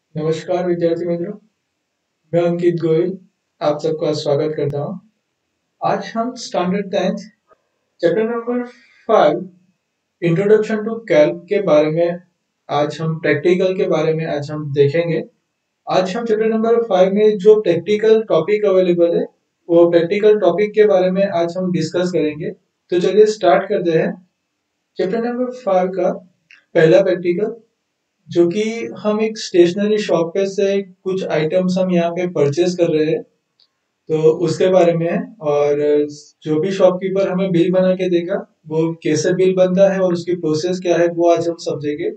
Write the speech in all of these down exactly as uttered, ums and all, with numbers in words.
नमस्कार विद्यार्थी मित्रों, मैं अंकित गोयल आप सबका स्वागत करता हूँ। आज हम standard tenth chapter number five introduction to calc के बारे में आज हम प्रैक्टिकल के बारे में आज हम देखेंगे। आज हम चैप्टर नंबर फाइव में जो प्रैक्टिकल टॉपिक अवेलेबल है वो प्रैक्टिकल टॉपिक के बारे में आज हम डिस्कस करेंगे। तो चलिए स्टार्ट करते हैं। चैप्टर नंबर फाइव का पहला प्रैक्टिकल, जो कि हम एक स्टेशनरी शॉप पे से कुछ आइटम्स हम यहाँ पे परचेज कर रहे हैं, तो उसके बारे में है। और जो भी शॉपकीपर हमें बिल बना के देगा वो कैसे बिल बनता है और उसकी प्रोसेस क्या है वो आज हम समझेंगे।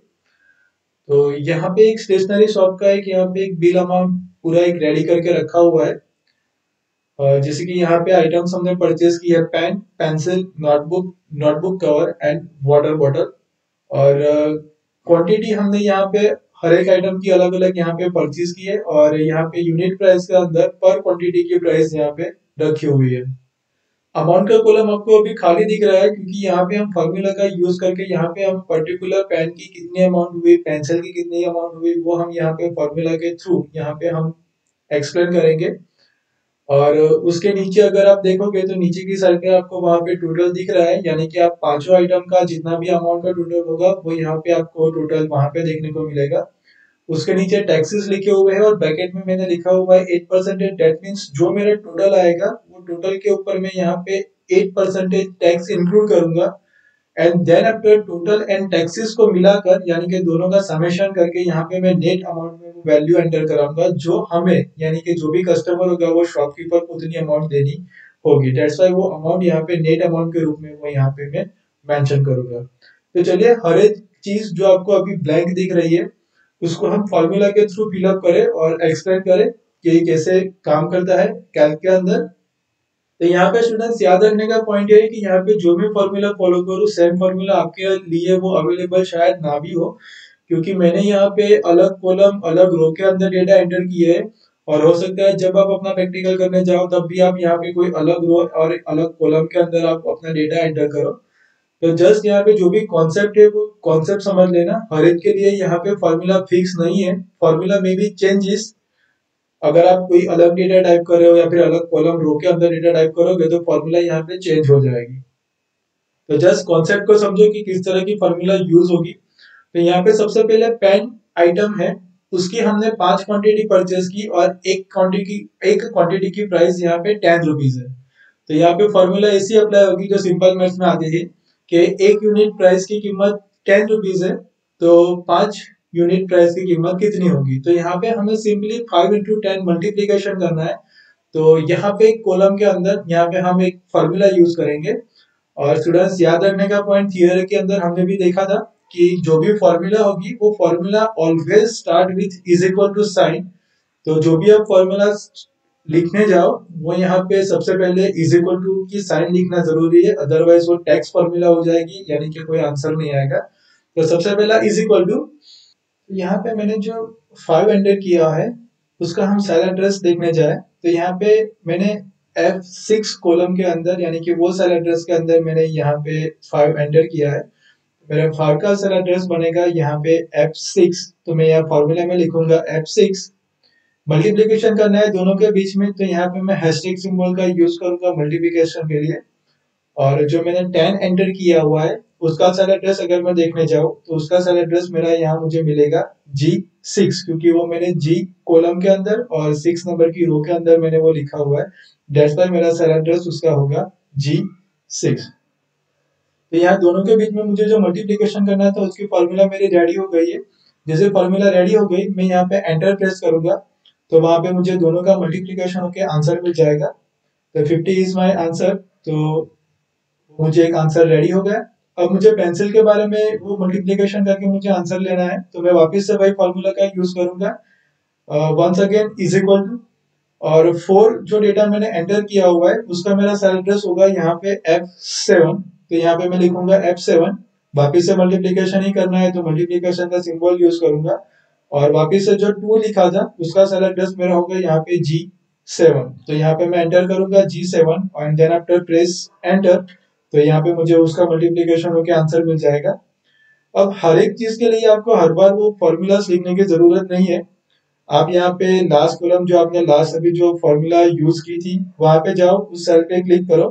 तो यहाँ पे एक स्टेशनरी शॉप का एक यहाँ पे एक बिल अमाउंट पूरा एक रेडी करके रखा हुआ है। और जैसे कि यहाँ पे आइटम्स हमने परचेज की है, pen, pencil, notebook, notebook cover and water bottle. और क्वांटिटी हमने यहाँ पे हर एक आइटम की अलग अलग यहाँ पे परचेज की है और यहाँ पे यूनिट प्राइस के अंदर पर क्वांटिटी की प्राइस यहाँ पे रखी हुई है। अमाउंट का कॉलम आपको अभी खाली दिख रहा है क्योंकि यहाँ पे हम फार्मूला का यूज करके यहाँ पे हम पर्टिकुलर पेन की कितनी अमाउंट हुई, पेंसिल की कितनी अमाउंट हुई, वो हम यहाँ पे फार्मूला के थ्रू यहाँ पे हम एक्सप्लेन करेंगे। और उसके नीचे अगर आप देखोगे तो नीचे की साइड पे आपको वहां पे टोटल दिख रहा है, यानी कि आप पांचों आइटम का जितना भी अमाउंट का टोटल होगा वो यहाँ पे आपको टोटल वहां पे देखने को मिलेगा। उसके नीचे टैक्सेस लिखे हुए हैं और ब्रैकेट में मैंने लिखा हुआ है एट परसेंटेज। डेट मीन्स जो मेरा टोटल आएगा वो टोटल के ऊपर मैं यहाँ पे एट परसेंटेज टैक्स इंक्लूड करूंगा। And then after total and taxes को मिलाकर यानी कि दोनों का समेशन करके यहाँ पे मैं नेट अमाउंट में वो वैल्यू एंटर कराऊंगा जो हमें यानी कि जो भी कस्टमर होगा वो शॉपकीपर को उतनी अमाउंट देनी होगी। दैट्स व्हाई वो अमाउंट यहाँ पे नेट अमाउंट के रूप में वो यहाँ पे मैं मेंशन करूंगा। तो चलिए हर एक चीज जो आपको अभी ब्लैंक दिख रही है उसको हम फॉर्मूला के थ्रू फिलअप करें और एक्सप्लेन करें कि ये कैसे काम करता है कैल्क के अंदर। तो यहाँ पे स्टूडेंट्स याद रखने का पॉइंट ये है कि यहाँ पे जो भी फॉर्मूला फॉलो करूँ सेम फॉर्मूला आपके लिए वो अवेलेबल शायद ना भी हो, क्योंकि मैंने यहाँ पे अलग कॉलम अलग रो के अंदर डेटा एंटर किए है। और हो सकता है जब आप अपना प्रैक्टिकल करने जाओ तब भी आप यहाँ पे कोई अलग रो और अलग कॉलम के अंदर आप अपना डेटा एंटर करो। तो जस्ट यहाँ पे जो भी कॉन्सेप्ट है वो कॉन्सेप्ट समझ लेना। हर एक के लिए यहाँ पे फॉर्मूला फिक्स नहीं है, फॉर्मूला में भी चेंजेस। अगर आप कोई अलग डेटा टाइप कर रहे हो या फिर अलग कॉलम रो के अंदर डेटा टाइप करोगे तो फॉर्मूला यहाँ पे चेंज हो जाएगी। तो जस्ट कॉन्सेप्ट को समझो कि किस तरह की फॉर्मूला यूज होगी। तो यहाँ पे सबसे पहले पेन आइटम है, उसकी हमने पांच क्वांटिटी परचेज की और एक क्वांटिटी एक क्वांटिटी की प्राइस यहाँ पे टेन रुपीज है। तो यहाँ पे फॉर्मूला ऐसी अप्लाई होगी जो सिंपल मैथ्स में आती है कि एक यूनिट प्राइस की कीमत टेन रुपीज है तो पांच यूनिट प्राइस की कीमत कितनी होगी। तो यहाँ पे हमें simply five into ten multiplication करना है। तो यहाँ पे कॉलम के अंदर यहाँ पे हम एक फॉर्मूला यूज करेंगे। और स्टूडेंट्स याद रखने का पॉइंट थियरी के अंदर हमने भी देखा था कि जो भी फॉर्मूला होगी वो formula always start with is equal to sign. तो जो भी आप फॉर्मूला लिखने जाओ वो यहाँ पे सबसे पहले इज इक्वल टू की साइन लिखना जरूरी है, अदरवाइज वो टेक्स्ट फॉर्मूला हो जाएगी यानी कि कोई आंसर नहीं आएगा। तो सबसे पहला इज इक्वल टू, यहाँ पे मैंने जो फाइव एंटर किया है उसका हम सेल एड्रेस देखने जाए तो यहाँ पे मैंने एफ सिक्स कॉलम के अंदर यानी कि वो सेल एड्रेस के अंदर मैंने यहाँ पे फाइव एंटर किया है। मेरा फाइव का सेल एड्रेस बनेगा यहाँ पे एफ सिक्स। तो मैं यहाँ फॉर्मूला में लिखूंगा एफ सिक्स। मल्टीप्लीकेशन करना है दोनों के बीच में तो यहाँ पे मैं हैशटैग सिंबल का यूज करूंगा मल्टीप्लीकेशन के लिए। और जो मैंने टेन एंटर किया हुआ है उसका सेल एड्रेस अगर मैं देखने जाऊं तो उसका सेल एड्रेस मेरा यहाँ मुझे मिलेगा जी सिक्स, क्योंकि वो मैंने जी कॉलम के अंदर और सिक्स नंबर की रो के अंदर मैंने वो लिखा हुआ है। दैट्स व्हाई मेरा सेल एड्रेस उसका होगा जी सिक्स। तो यहाँ दोनों के बीच में मुझे जो मल्टीप्लीकेशन करना था उसकी फॉर्मूला मेरी रेडी हो गई है। जैसे फॉर्मूला रेडी हो गई मैं यहाँ पे एंटर प्रेस करूंगा तो वहां पे मुझे दोनों का मल्टीप्लीकेशन होके आंसर मिल जाएगा। तो फिफ्टी इज माई आंसर। तो मुझे एक आंसर रेडी हो गया। अब मुझे पेंसिल के बारे में वो मल्टीप्लीकेशन करके मुझे आंसर लेना है तो मैं वापस से वही फॉर्मूला का यूज करूंगा, once again is equal to. और फोर जो डेटा मैंने एंटर किया हुआ है उसका मेरा सेल एड्रेस होगा यहाँ पे एफ सेवन। तो यहाँ पे मैं लिखूंगा एफ सेवन। वापिस से मल्टीप्लीकेशन ही करना है तो मल्टीप्लीकेशन का सिंबल यूज करूंगा। और वापिस से जो टू लिखा था उसका सेल एड्रेस मेरा होगा यहाँ पे जी सेवन। तो यहाँ पे मैं एंटर करूंगा जी सेवन और देन आफ्टर प्रेस एंटर तो यहाँ पे मुझे उसका मल्टीप्लीकेशन होकर आंसर मिल जाएगा। अब हर एक चीज के लिए आपको हर बार वो फॉर्मूलाज लिखने की जरूरत नहीं है। आप यहाँ पे लास्ट कॉलम जो आपने लास्ट अभी जो फॉर्मूला यूज की थी वहां पे जाओ, उस सेल पे क्लिक करो।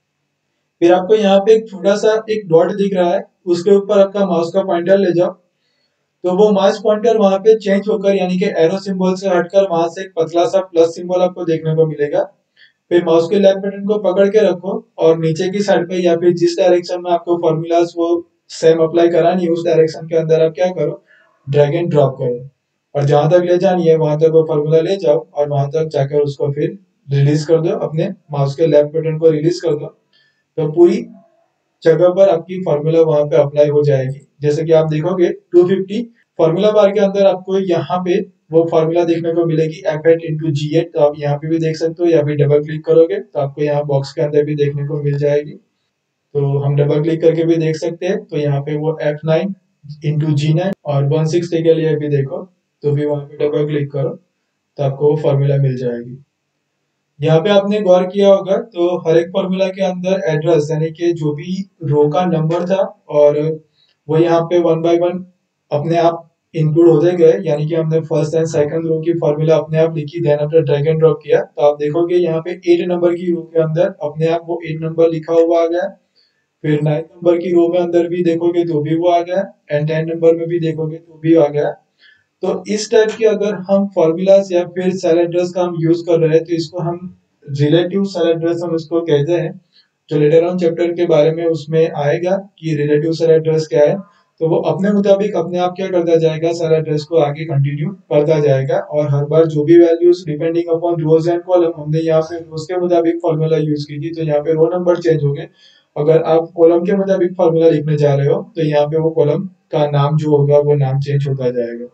फिर आपको यहाँ पे एक छोटा सा एक डॉट दिख रहा है, उसके ऊपर आपका माउस का पॉइंटर ले जाओ। तो वो माउस पॉइंटर वहां पे चेंज होकर यानी कि एरो सिंबल से हटकर वहां से एक पतला सा प्लस सिंबल आपको देखने को मिलेगा। फिर माउस के लेफ्ट बटन को पकड़ के रखो और नीचे की साइड पे या फिर जिस डायरेक्शन में आपको फॉर्मूलाज वो सेम अप्लाई करानी है उस डायरेक्शन के अंदर आप क्या करो, ड्रैग एंड ड्रॉप करो और जहां तक ले जानी है वहां तक वो फॉर्मूला ले जाओ और वहां तक जाकर उसको फिर रिलीज कर दो, अपने माउस के लेफ्ट बटन को रिलीज कर दो। तो पूरी जगह पर आपकी फार्मूला वहां पे अप्लाई हो जाएगी। जैसे कि आप देखोगे टू फिफ्टी फार्मूला बार के अंदर आपको यहाँ पे वो फार्मूला देखने को मिलेगी F eight into G eight. तो आप यहाँ पे भी देख सकते हो या फिर डबल क्लिक करोगे तो आपको यहाँ बॉक्स के अंदर भी देखने को मिल जाएगी। तो हम डबल क्लिक करके भी देख सकते हैं। तो यहाँ पे वो F nine into G nine और वन सिक्सटी के लिए भी देखो तो भी वहां पे डबल क्लिक करो तो आपको वो फार्मूला मिल जाएगी। यहाँ पे आपने गौर किया होगा तो हर एक फॉर्मूला के अंदर एड्रेस यानी कि जो भी रो का नंबर था और वो यहाँ पे वन बाय वन अपने आप इंक्लूड होते गए। यानी कि हमने फर्स्ट एंड सेकंड रो की फॉर्मूला अपने आप लिखी, then after drag and drop किया तो आप देखोगे यहाँ पे एट नंबर की रो के अंदर अपने आप वो एट नंबर लिखा हुआ आ गया। फिर नाइन नंबर की रो में अंदर भी देखोगे तो भी वो आ गया एंड टेन नंबर में भी देखोगे तो भी आ गया। तो इस टाइप की अगर हम फॉर्मूलाज या फिर सेल एड्रेस का हम यूज कर रहे हैं तो इसको हम रिलेटिव सेल एड्रेस हम इसको कहते हैं। जो लेटर ऑन चैप्टर के बारे में उसमें आएगा कि रिलेटिव सेल एड्रेस क्या है। तो वो अपने मुताबिक अपने आप क्या करता जाएगा, सेल एड्रेस को आगे कंटिन्यू करता जाएगा और हर बार जो भी values depending upon rows and column, हमने यहाँ पे रोज के मुताबिक फॉर्मूला यूज की थी तो यहाँ पे रो नंबर चेंज हो गए। अगर आप कॉलम के मुताबिक फॉर्मूला लिखने जा रहे हो तो यहाँ पे वो कॉलम का नाम जो होगा वो नाम चेंज होता जाएगा।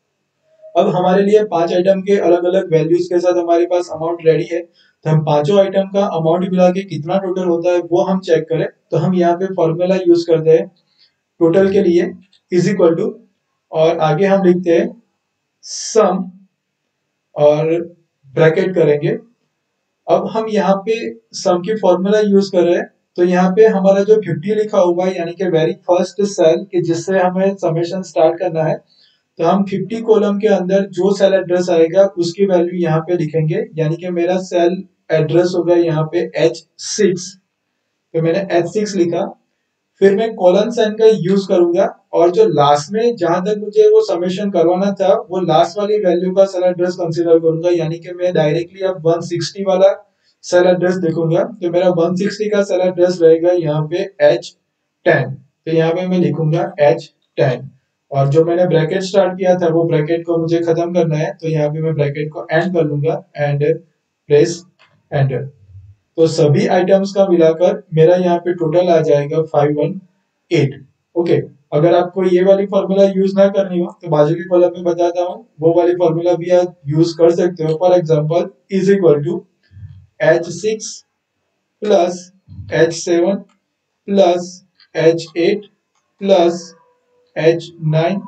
अब हमारे लिए पांच आइटम के अलग अलग वैल्यूज के साथ हमारे पास अमाउंट रेडी है। तो हम पांचों आइटम का अमाउंट मिला के कितना टोटल होता है वो हम चेक करें तो हम यहाँ पे फॉर्मूला यूज करते हैं टोटल के लिए इज इक्वल टू और आगे हम लिखते हैं सम और ब्रैकेट करेंगे। अब हम यहाँ पे सम की फॉर्मूला यूज कर रहे हैं तो यहाँ पे हमारा जो फिफ्टी लिखा हुआ है यानी कि वेरी फर्स्ट सेल के जिससे हमें समेशन स्टार्ट करना है तो हम फिफ्टी कॉलम के अंदर जो सेल एड्रेस आएगा उसकी वैल्यू यहाँ पे लिखेंगे। यानी कि मेरा सेल एड्रेस होगा यहाँ पे एच सिक्स, तो मैंने एच सिक्स लिखा। फिर मैं कॉलन साइन का यूज करूंगा और जो लास्ट में जहां तक मुझे वो समेशन करवाना था वो लास्ट वाली वैल्यू का सेल एड्रेस कंसीडर करूंगा। यानी कि मैं डायरेक्टली अब वन सिक्सटी वाला सेल एड्रेस देखूंगा तो मेरा वन सिक्सटी का सेल एड्रेस रहेगा यहाँ पे एच टेन। तो यहाँ पे मैं लिखूंगा एच टेन और जो मैंने ब्रैकेट स्टार्ट किया था वो ब्रैकेट को मुझे खत्म करना है तो यहाँ पे मैं ब्रैकेट को एंड कर लूंगा एंड प्रेस एंटर। तो सभी आइटम्स का मिलाकर मेरा यहाँ पे टोटल आ जाएगा फाइव वन एट। ओके, अगर आपको ये वाली फॉर्मूला यूज ना करनी हो तो बाजू के कॉलम में बताता हूँ वो वाली फॉर्मूला भी आप यूज कर सकते हो। For example is equal to H six plus H seven plus H eight plus H nine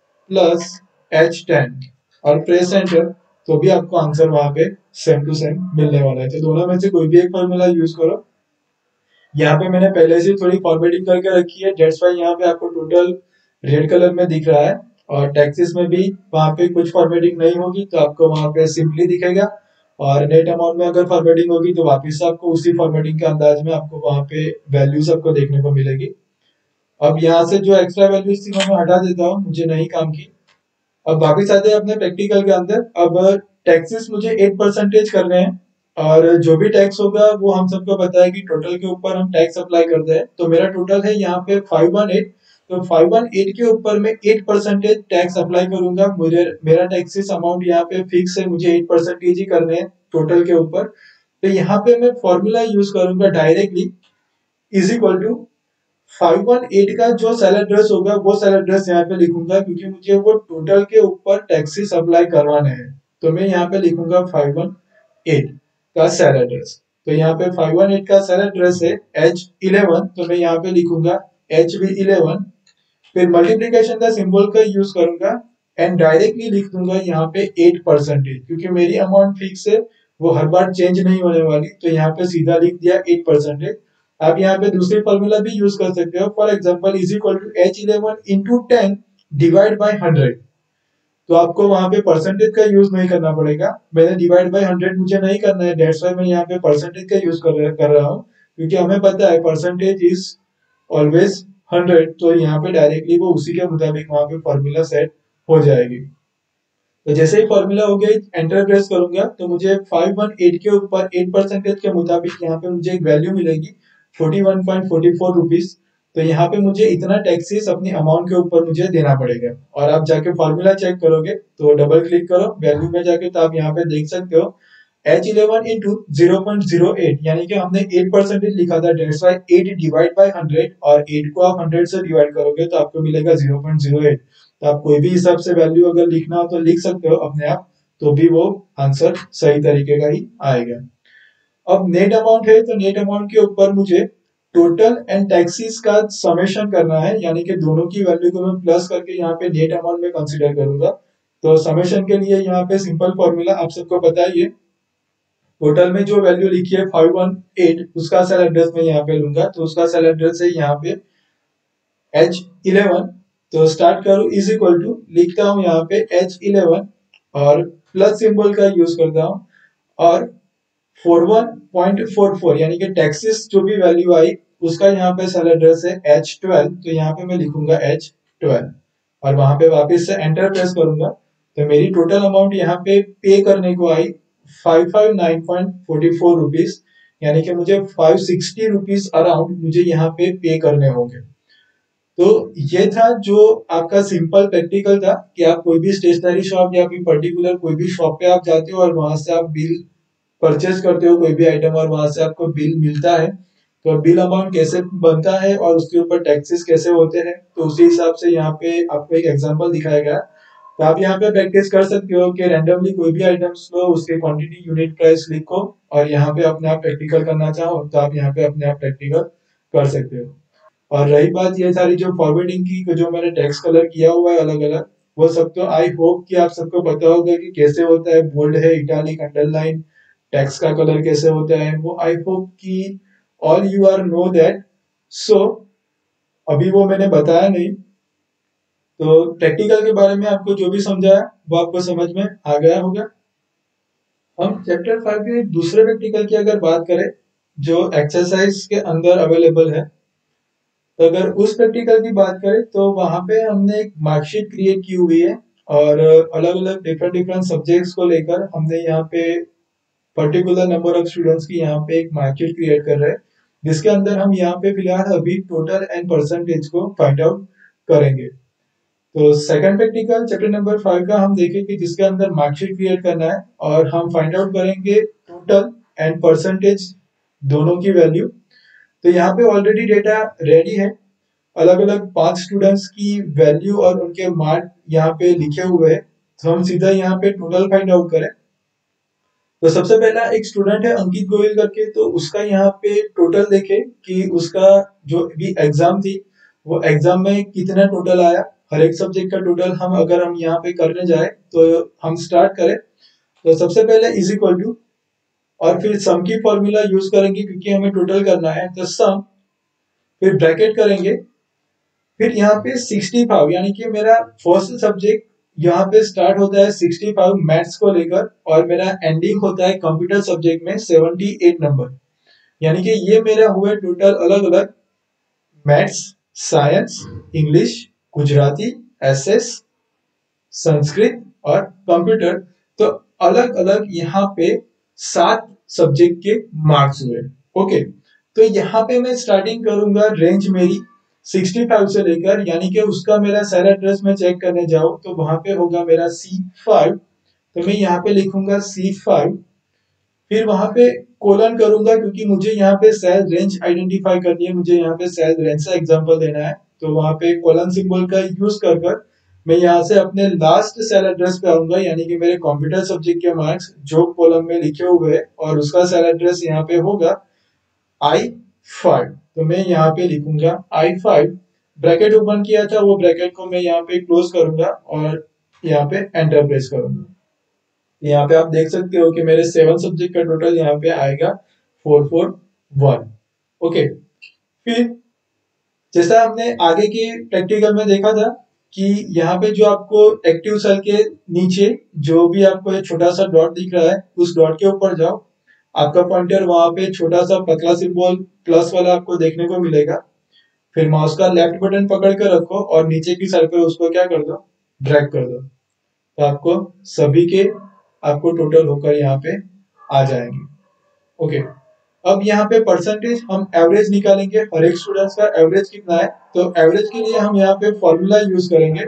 plus H ten और प्रेस एंटर तो भी आपको आंसर वहां पे सेम टू सेम मिलने वाला है। तो दोनों में से कोई भी एक फॉर्मूला यूज करो। यहाँ पे मैंने पहले से थोड़ी फॉर्मेटिंग करके रखी है, डेट्स वाई यहाँ पे आपको टोटल रेड कलर में दिख रहा है और टैक्सेस में भी वहां पे कुछ फॉर्मेटिंग नहीं होगी तो आपको वहां पे सिंपली दिखेगा और नेट अमाउंट में अगर फॉर्मेटिंग होगी तो वापस से आपको उसी फॉर्मेटिंग के अंदाज में आपको वहां पे वैल्यूज आपको देखने को मिलेगी। अब यहाँ से जो एक्स्ट्रा वैल्यूज थी मैं हटा देता हूँ, मुझे नहीं काम की। अब वापिस आते हैं अपने प्रैक्टिकल के अंदर। अब टैक्सेस मुझे एट परसेंटेज करने हैं और जो भी टैक्स होगा वो हम सबको पता है कि टोटल के ऊपर हम टैक्स अप्लाई करते हैं। तो मेरा टोटल है यहाँ पे फाइव वन एट। तो फाइव वन एट के ऊपर मैं एट परसेंटेज टैक्स अप्लाई करूंगा। मुझे मेरा टैक्सेस अमाउंट यहाँ पे फिक्स है, मुझे एट परसेंटेज ही करने हैं टोटल के ऊपर। तो यहाँ पे मैं फॉर्मूला यूज करूंगा directly is equal to five one eight का जो सेल एड्रेस होगा वो सेल एड्रेस यहाँ पे लिखूंगा क्योंकि मुझे वो टोटल के ऊपर टैक्सेस अप्लाई करवाने हैं। तो मैं यहाँ पे लिखूंगा फाइव वन एट का सेल एड्रेस। तो यहाँ पे फाइव वन एट का सेल एड्रेस है एच इलेवन, तो मैं यहाँ पे लिखूंगा एच बी इलेवन। फिर मल्टीप्लीकेशन का सिंबल का यूज करूंगा एंड डायरेक्टली लिख दूंगा यहाँ पे एट परसेंटेज क्योंकि मेरी अमाउंट फिक्स है, वो हर बार चेंज नहीं होने वाली। तो यहाँ पे सीधा लिख दिया एट परसेंटेज। आप यहाँ पे दूसरी फॉर्मूला भी यूज कर सकते हो। For example is equal to H eleven into ten divide by hundred. तो आपको वहां पे परसेंटेज का यूज नहीं करना पड़ेगा। मैंने डिवाइड बाय हंड्रेड मुझे नहीं करना है, दैट्स व्हाई मैं यहाँ पे परसेंटेज का यूज कर, कर रहा हूँ, क्योंकि हमें पता है परसेंटेज इज ऑलवेज हंड्रेड। तो यहाँ पे डायरेक्टली वो उसी के मुताबिक वहां पे फॉर्मूला सेट हो जाएगी। तो जैसे ही फॉर्मूला हो गया, एंटर प्रेस करूंगा तो मुझे फाइव वन एट के ऊपर एट परसेंटेज के मुताबिक यहाँ पे मुझे एक वैल्यू मिलेगी forty one point forty four rupees. तो यहाँ पे मुझे इतना टैक्सेस अपनी अमाउंट के ऊपर मुझे देना पड़ेगा। और आप जाके फॉर्मूला चेक करोगे तो डबल क्लिक करो वैल्यू में जाके, तो आप यहाँ पे देख सकते हो H eleven into zero point zero eight, यानी कि हमने एट परसेंटेज लिखा था, that's why eight divide by hundred, और एट को आप हंड्रेड से डिवाइड करोगे तो आपको मिलेगा जीरो पॉइंट जीरो एट। तो आप कोई भी हिसाब से वैल्यू अगर लिखना हो तो लिख सकते हो अपने आप, तो भी वो आंसर सही तरीके का ही आएगा। अब नेट अमाउंट है, तो नेट अमाउंट के ऊपर मुझे टोटल एंड टैक्सेस का समेशन करना है, यानी कि दोनों की वैल्यू को मैं प्लस करके यहाँ पे नेट अमाउंट में कंसीडर करूंगा। तो समेशन के लिए यहाँ पे सिंपल फॉर्मूला आप सबको पता ही है। टोटल में जो वैल्यू लिखी है फाइव वन एट, उसका सेल एड्रेस में यहाँ पे लूंगा, तो उसका सेल एड्रेस है यहाँ पे एच इलेवन। तो स्टार्ट करूं इज इक्वल टू, लिखता हूं यहाँ पे एच इलेवन और प्लस सिंबल का यूज करता हूं, और forty one point four four यानी कि टैक्सेस जो भी वैल्यू आई उसका यहाँ पे सेल एड्रेस है एच ट्वेल्व। तो यहाँ पे मैं लिखूंगा एच ट्वेल्व और वहां पे वापस से एंटर प्रेस करूंगा। तो मेरी टोटल अमाउंट यहाँ पे पे करने को आई five five nine point forty four rupees, यानी कि मुझे फाइव सिक्सटी रुपीज अराउंड मुझे यहाँ पे पे करने होंगे। तो ये था जो आपका सिंपल प्रैक्टिकल था कि आप कोई भी स्टेशनरी शॉप या फिर पर्टिकुलर कोई भी शॉप पे आप जाते हो और वहां से आप बिल परचेज करते हो कोई भी आइटम, और वहां से आपको बिल मिलता है, तो बिल अमाउंट कैसे बनता है और उसके ऊपर टैक्सेस कैसे होते हैं, तो उसी हिसाब से यहाँ पे आपको एक एग्जांपल दिखाया गया। तो आप यहाँ पे प्रैक्टिस कर सकते हो कि रैंडमली कोई भी आइटम्स लो, उसके क्वांटिटी यूनिट प्राइस लिखो, और यहाँ पे अपने आप प्रैक्टिकल करना चाहो तो आप यहाँ पे अपने आप प्रैक्टिकल कर सकते हो। और रही बात ये सारी जो फॉरवर्डिंग की, जो मैंने टेक्स्ट कलर किया हुआ है अलग अलग, वो सब तो आई होप कि आप सबको पता होगा कि कैसे होता है, बोल्ड है, इटालिक, अंडरलाइन, टेक्स्ट का कलर कैसे होता है, वो आई होप कि all you are know that. So अभी वो मैंने बताया नहीं, तो प्रैक्टिकल के बारे में आपको जो भी समझाया वो आपको समझ में आ गया होगा। हम चैप्टर फाइव के दूसरे प्रैक्टिकल की अगर बात करें जो एक्सरसाइज के अंदर अवेलेबल है, तो अगर उस प्रैक्टिकल की बात करें तो वहां पे हमने एक मार्कशीट क्रिएट की हुई है, और अलग अलग डिफरेंट डिफरेंट सब्जेक्ट्स को लेकर हमने यहाँ पे पर्टिकुलर नंबर ऑफ स्टूडेंट्स की यहाँ पे एक मार्कशीट क्रिएट कर रहे हैं, जिसके अंदर हम यहाँ पे फिलहाल अभी टोटल एंड परसेंटेज को फाइंड आउट करेंगे। तो second practical chapter number five का हम देखेंगे, जिसके अंदर मार्कशीट क्रिएट करना है और हम फाइंड आउट करेंगे टोटल एंड परसेंटेज दोनों की वैल्यू। तो यहाँ पे ऑलरेडी डेटा रेडी है, अलग अलग पांच स्टूडेंट्स की वैल्यू और उनके मार्क यहाँ पे लिखे हुए हैं। तो हम सीधा यहाँ पे टोटल फाइंड आउट करें। तो सबसे पहला एक स्टूडेंट है अंकित गोयल करके, तो उसका यहाँ पे टोटल देखे कि उसका जो भी एग्जाम थी वो एग्जाम में कितना टोटल आया, हर एक सब्जेक्ट का टोटल हम अगर हम यहाँ पे करने जाए तो हम स्टार्ट करें। तो सबसे पहले इज इक्वल टू, और फिर सम की फॉर्मूला यूज करेंगे क्योंकि हमें टोटल करना है, तो सम, फिर ब्रैकेट करेंगे, फिर यहाँ पे सिक्सटी फाइव, यानी कि मेरा फर्स्ट सब्जेक्ट यहाँ पे स्टार्ट होता है सिक्सटी फाइव मैथ्स को लेकर, और मेरा एंडिंग होता है कंप्यूटर सब्जेक्ट में सेवेंटी एट नंबर। यानी कि ये मेरा हुआ टोटल अलग अलग maths, science, English, Gujarati, SS, Sanskrit और कंप्यूटर। तो अलग अलग यहाँ पे सात सब्जेक्ट के मार्क्स हुए। ओके, तो यहाँ पे मैं स्टार्टिंग करूंगा, रेंज मेरी सिक्सटी फाइव से लेकर, यानी कि उसका मेरा सेल एड्रेस में चेक करने जाऊं तो वहां पे होगा मेरा सी फाइव। तो मैं यहाँ पे लिखूंगा सी फाइव, फिर वहां पे कोलन करूंगा क्योंकि मुझे यहाँ पे सेल रेंज आइडेंटिफाई करनी है, मुझे यहाँ पे सेल रेंज का एग्जांपल देना है। तो वहां पे कोलन सिंबल का यूज कर कर मैं यहाँ से अपने लास्ट सेल एड्रेस पे आऊंगा, यानी कि मेरे कंप्यूटर सब्जेक्ट के मार्क्स जो कॉलम में लिखे हुए हैं, और उसका सेल एड्रेस यहाँ पे होगा आई फाइव। तो मैं यहाँ पे लिखूंगा आई फाइव, ब्रैकेट ओपन किया था वो ब्रैकेट को मैं यहाँ पे क्लोज करूंगा और यहाँ पे एंटर प्रेस करूंगा। यहाँ पे आप देख सकते हो कि मेरे सेवन सब्जेक्ट का टोटल यहाँ पे आएगा फोर फोर वन। ओके, फिर जैसा हमने आगे की प्रैक्टिकल में देखा था कि यहाँ पे जो आपको एक्टिव सेल के नीचे जो भी आपको एक छोटा सा डॉट दिख रहा है, उस डॉट के ऊपर जाओ, आपका पॉइंटर वहां पे छोटा सा पतला सिंबल प्लस वाला आपको देखने को मिलेगा। फिर माउस का लेफ्ट बटन पकड़ कर रखो और नीचे की साइड पे उसको क्या कर दो, ड्रैग कर दो, तो आपको सभी के आपको टोटल होकर यहाँ पे आ जाएंगे। ओके, अब यहाँ पे परसेंटेज हम एवरेज निकालेंगे, हर एक स्टूडेंट्स का एवरेज कितना है। तो एवरेज के लिए हम यहाँ पे फॉर्मूला यूज करेंगे,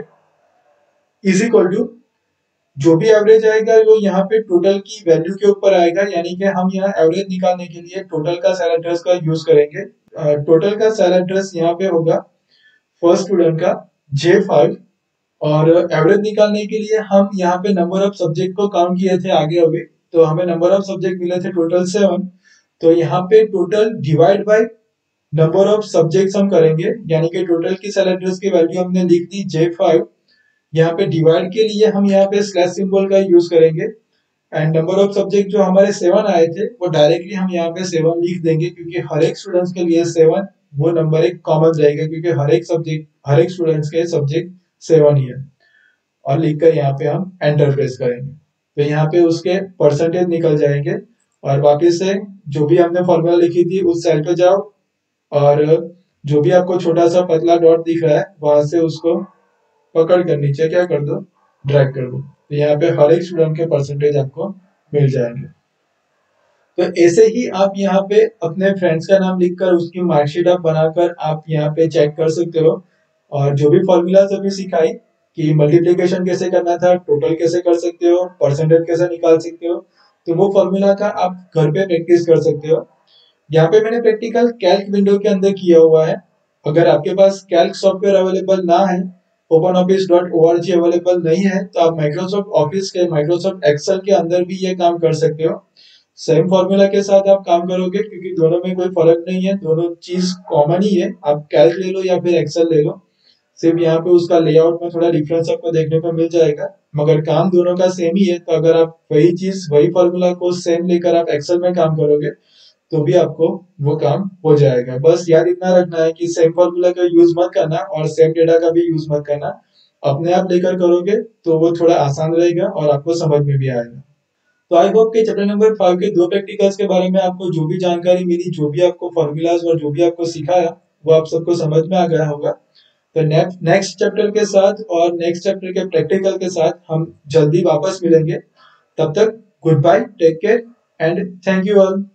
इज इक्वल टू जो भी एवरेज आएगा वो यहाँ पे टोटल की वैल्यू के ऊपर आएगा, यानी कि हम यहाँ एवरेज निकालने के लिए टोटल का सेल एड्रेस का यूज करेंगे। टोटल का सेल एड्रेस यहाँ पे होगा फर्स्ट स्टूडेंट का जे फाइव, और एवरेज निकालने के लिए हम यहाँ पे नंबर ऑफ सब्जेक्ट को काउंट किए थे आगे अभी, तो हमें नंबर ऑफ सब्जेक्ट मिले थे टोटल सेवन। तो यहाँ पे total divide by number of subjects हम करेंगे, यानी कि टोटल की सेल एड्रेस की वैल्यू हमने लिख दी जे फाइव। यहाँ पे डिवाइड के लिए हम यहाँ पे स्लैश सिंबल का यूज करेंगे, एंड नंबर ऑफ सब्जेक्ट जो हमारे सेवन आए थे वो डायरेक्टली हम यहाँ पे सेवन लिख देंगे, क्योंकि हर एक स्टूडेंट्स के लिए सेवन वो नंबर एक कॉमन रहेगा, क्योंकि हर एक सब्जेक्ट हर एक स्टूडेंट्स के सब्जेक्ट सेवन ही है। और लिखकर यहाँ पे हम एंटर प्रेस करेंगे, तो यहाँ पे उसके परसेंटेज निकल जाएंगे। और वापिस से जो भी हमने फॉर्मूला लिखी थी उस सेल पे जाओ, और जो भी आपको छोटा सा पतला डॉट दिख रहा है वहां से उसको पकड़ कर नीचे क्या कर दो, ड्रैग कर दो, तो यहाँ पे हर एक स्टूडेंट के परसेंटेज आपको मिल जाएंगे। तो ऐसे ही आप यहाँ पे अपने फ्रेंड्स का नाम लिखकर उसकी मार्कशीट आप बनाकर आप यहाँ पे चेक कर सकते हो। और जो भी फॉर्मूलाज अभी सिखाई कि मल्टीप्लिकेशन कैसे करना था, टोटल कैसे कर सकते हो, परसेंटेज कैसे निकाल सकते हो, तो वो फॉर्मूला का आप घर पे प्रैक्टिस कर सकते हो। यहाँ पे मैंने प्रैक्टिकल कैल्क विंडो के अंदर किया हुआ है। अगर आपके पास कैल्क सॉफ्टवेयर अवेलेबल ना है, Open Office dot O R G available नहीं है, तो आप माइक्रोसॉफ्ट ऑफिस के माइक्रोसॉफ्ट एक्सेल के अंदर भी ये काम कर सकते हो। सेम फॉर्मूला के साथ आप काम करोगे, क्योंकि दोनों में कोई फर्क नहीं है, दोनों चीज कॉमन ही है। आप कैल्क ले लो या फिर एक्सेल ले लो, सिर्फ यहाँ पे उसका लेआउट में थोड़ा डिफरेंस आपको देखने को मिल जाएगा, मगर काम दोनों का सेम ही है। तो अगर आप वही चीज वही फॉर्मूला को सेम लेकर आप एक्सेल में काम करोगे तो भी आपको वो काम हो जाएगा। बस याद इतना रखना है कि सेम फॉर्मूला का यूज मत करना और सेम डेटा का भी यूज मत करना। अपने आप लेकर करोगे तो वो थोड़ा आसान रहेगा और आपको समझ में भी आएगा। तो आई होप कि चैप्टर नंबर फाइव के दो प्रैक्टिकल्स के बारे में आपको जो भी जानकारी मिली, जो भी आपको फॉर्मूलाज और जो भी आपको सिखाया, वो आप सबको समझ में आ गया होगा। तो नेक्स्ट नेक्स्ट चैप्टर के साथ और नेक्स्ट चैप्टर के प्रैक्टिकल के साथ हम जल्दी वापस मिलेंगे। तब तक goodbye, take care and thank you all.